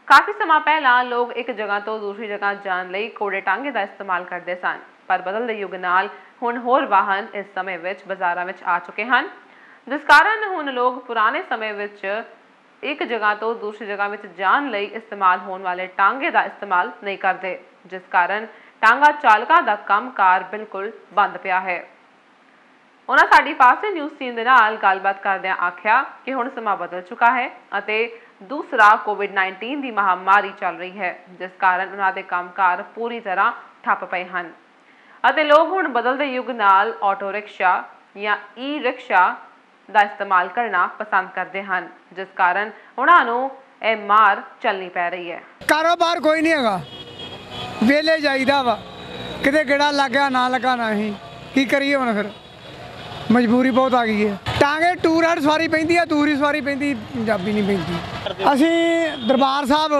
काफ़ी सਮਾं ਪਹਿਲਾਂ ਲੋਕ ਇੱਕ ਜਗ੍ਹਾ ਤੋਂ ਦੂਸਰੀ ਜਗ੍ਹਾ ਜਾਣ ਲਈ ਘੋੜੇ ਟਾਂਗੇ ਦਾ ਇਸਤੇਮਾਲ ਕਰਦੇ ਸਨ, ਪਰ ਬਦਲਦੇ ਯੁੱਗ ਨਾਲ ਹੁਣ ਹੋਰ ਵਾਹਨ ਇਸ ਸਮੇਂ ਵਿੱਚ ਬਾਜ਼ਾਰਾਂ ਵਿੱਚ ਆ ਚੁੱਕੇ ਹਨ, ਜਿਸ ਕਾਰਨ ਹੁਣ ਲੋਕ ਪੁਰਾਣੇ ਸਮੇਂ ਵਿੱਚ ਇੱਕ ਜਗ੍ਹਾ ਤੋਂ ਦੂਸਰੀ ਜਗ੍ਹਾ ਵਿੱਚ ਜਾਣ ਲਈ ਇਸਤੇਮਾਲ ਹੋਣ ਵਾਲੇ ਟਾਂਗੇ ਦਾ ਇਸਤੇਮਾਲ ਨਹੀਂ ਕਰਦੇ, ਜਿਸ ਕਾਰਨ ਟਾਂਗਾ ਚਾਲਕਾਂ ਦਾ ਕੰਮਕਾਰ ਬਿਲਕੁਲ ਬੰਦ ਪਿਆ ਹੈ। ਉਹਨਾਂ ਸਾਡੀ ਫਾਸਟ ਨਿਊਜ਼ ਟੀਮ ਦੇ ਨਾਲ ਗੱਲਬਾਤ ਕਰਦਿਆਂ ਆਖਿਆ ਕਿ ਹੁਣ ਸਮਾਂ ਬਦਲ ਚੁੱਕਾ ਹੈ ਅਤੇ दूसरा कोविड-19 की महामारी चल रही है, जिस कारण उन्होंने कामकार पूरी तरह ठप पे हैं। लोग हुण बदलते युग नाल ऑटो रिक्शा या ई रिक्शा का इस्तेमाल करना पसंद करते हैं, जिस कारण उन्होंने यह मार चलनी पै रही है। कारोबार कोई नहीं है, वेले जाइदा वा, किते गेड़ा लग गया ना लगा नहीं, की करिए हुण फिर मजबूरी बहुत आ गई है। टांगे टूर एंड सवारी पैंदी है, दूरी सवारी पैंदी, पंजाबी नहीं पैंदी। असी दरबार साहब,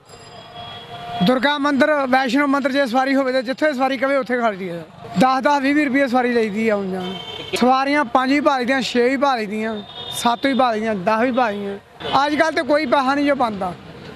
दुर्गा मंदिर, वैष्णो मंदिर जे सवारी हो जिथे सवारी कहे उत्थे खड़ जाइए। 10-20 रुपये सवारी लईदी है। आउण जाण सवारियां 5 भी भाली दियां, 6 भी भाली दियां, 7 भी भाली दियां, 10 भी भाली दियां। अजकल तो कोई पैसा नहीं जो बनता,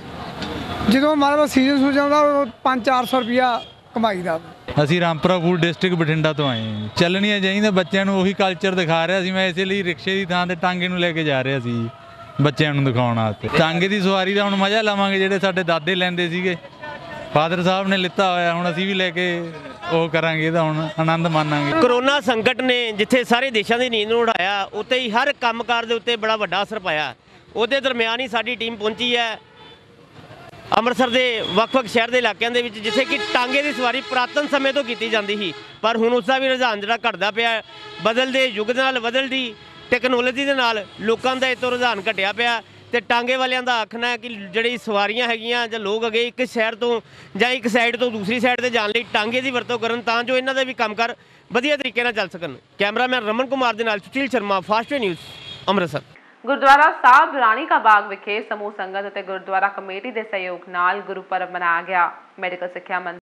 जो मतलब सीजन सूजन आउंदा 500-400 रुपया कमाई दा। ਅਸੀਂ ਰਾਮਪੁਰਾ ਫੂਡ ਡਿਸਟ੍ਰਿਕਟ ਬਠਿੰਡਾ ਤੋਂ ਆਏ ਹਾਂ। ਚੱਲਣੀਆਂ ਚਾਹੀਦੀਆਂ, ਬੱਚਿਆਂ ਨੂੰ ਉਹੀ ਕਲਚਰ ਦਿਖਾ ਰਿਹਾ ਸੀ। ਮੈਂ ਇਸੇ ਲਈ ਰਿਕਸ਼ੇ ਦੀ ਥਾਂ ਤੇ ਟਾਂਗੇ ਨੂੰ ਲੈ ਕੇ ਜਾ ਰਿਹਾ ਸੀ ਬੱਚਿਆਂ ਨੂੰ ਦਿਖਾਉਣ ਵਾਸਤੇ। ਟਾਂਗੇ ਦੀ ਸਵਾਰੀ ਦਾ ਹੁਣ ਮਜ਼ਾ ਲਵਾਂਗੇ, ਜਿਹੜੇ ਸਾਡੇ ਦਾਦੇ ਲੈਂਦੇ ਸੀਗੇ, ਫਾਦਰ ਸਾਹਿਬ ਨੇ ਲਿੱਤਾ ਹੋਇਆ, ਹੁਣ ਅਸੀਂ ਵੀ ਲੈ ਕੇ ਉਹ ਕਰਾਂਗੇ, ਇਹਦਾ ਹੁਣ ਆਨੰਦ ਮਾਣਾਂਗੇ। ਕਰੋਨਾ ਸੰਕਟ ਨੇ ਜਿੱਥੇ ਸਾਰੇ ਦੇਸ਼ਾਂ ਦੀ ਨੀਂਦ ਨੂੰ ਉਡਾਇਆ, ਉੱਥੇ ਹੀ ਹਰ ਕੰਮਕਾਰ ਦੇ ਉੱਤੇ ਬੜਾ ਵੱਡਾ ਅਸਰ ਪਾਇਆ। ਉਹਦੇ ਦਰਮਿਆਨ ਹੀ ਸਾਡੀ ਟੀਮ ਪਹੁੰਚੀ ਹੈ ਅੰਮ੍ਰਿਤਸਰ ਦੇ ਵੱਖ-ਵੱਖ ਸ਼ਹਿਰ ਦੇ ਇਲਾਕਿਆਂ ਦੇ ਵਿੱਚ, ਜਿੱਥੇ ਕਿ ਟਾਂਗੇ ਦੀ ਸਵਾਰੀ ਪੁਰਾਤਨ ਸਮੇਂ ਤੋਂ ਕੀਤੀ ਜਾਂਦੀ ਸੀ, ਪਰ ਹੁਣ ਉਸ ਦਾ ਵੀ ਰੁਝਾਨ ਜਿਹੜਾ ਘਟਦਾ ਪਿਆ। ਬਦਲਦੇ ਯੁੱਗ ਦੇ ਨਾਲ, ਬਦਲਦੀ ਟੈਕਨੋਲੋਜੀ ਦੇ ਨਾਲ ਲੋਕਾਂ ਦਾ ਇਹ ਤੋਂ ਰੁਝਾਨ ਘਟਿਆ ਪਿਆ। ਤੇ ਟਾਂਗੇ ਵਾਲਿਆਂ ਦਾ ਆਖਣਾ ਹੈ ਕਿ ਜਿਹੜੀ ਸਵਾਰੀਆਂ ਹੈਗੀਆਂ ਜਾਂ ਲੋਕ ਅਗੇ ਇੱਕ ਸ਼ਹਿਰ ਤੋਂ ਜਾਂ ਇੱਕ ਸਾਈਡ ਤੋਂ ਦੂਸਰੀ ਸਾਈਡ ਤੇ ਜਾਣ ਲਈ ਟਾਂਗੇ ਦੀ ਵਰਤੋਂ ਕਰਨ, ਤਾਂ ਜੋ ਇਹਨਾਂ ਦਾ ਵੀ ਕੰਮਕਾਰ ਵਧੀਆ ਤਰੀਕੇ ਨਾਲ ਚੱਲ ਸਕਣ। ਕੈਮਰਾਮੈਨ ਰਮਨ ਕੁਮਾਰ ਦੇ ਨਾਲ ਸੁਸ਼ੀਲ ਸ਼ਰਮਾ, ਫਾਸਟ ਨਿਊਜ਼, ਅੰਮ੍ਰਿਤਸਰ। गुरुद्वारा साहब राणी का बाग विखे समूह संगत और गुरुद्वारा कमेटी के सहयोग नाल गुरुपर्व मनाया गया। मेडिकल सिक्ख्या मंत्री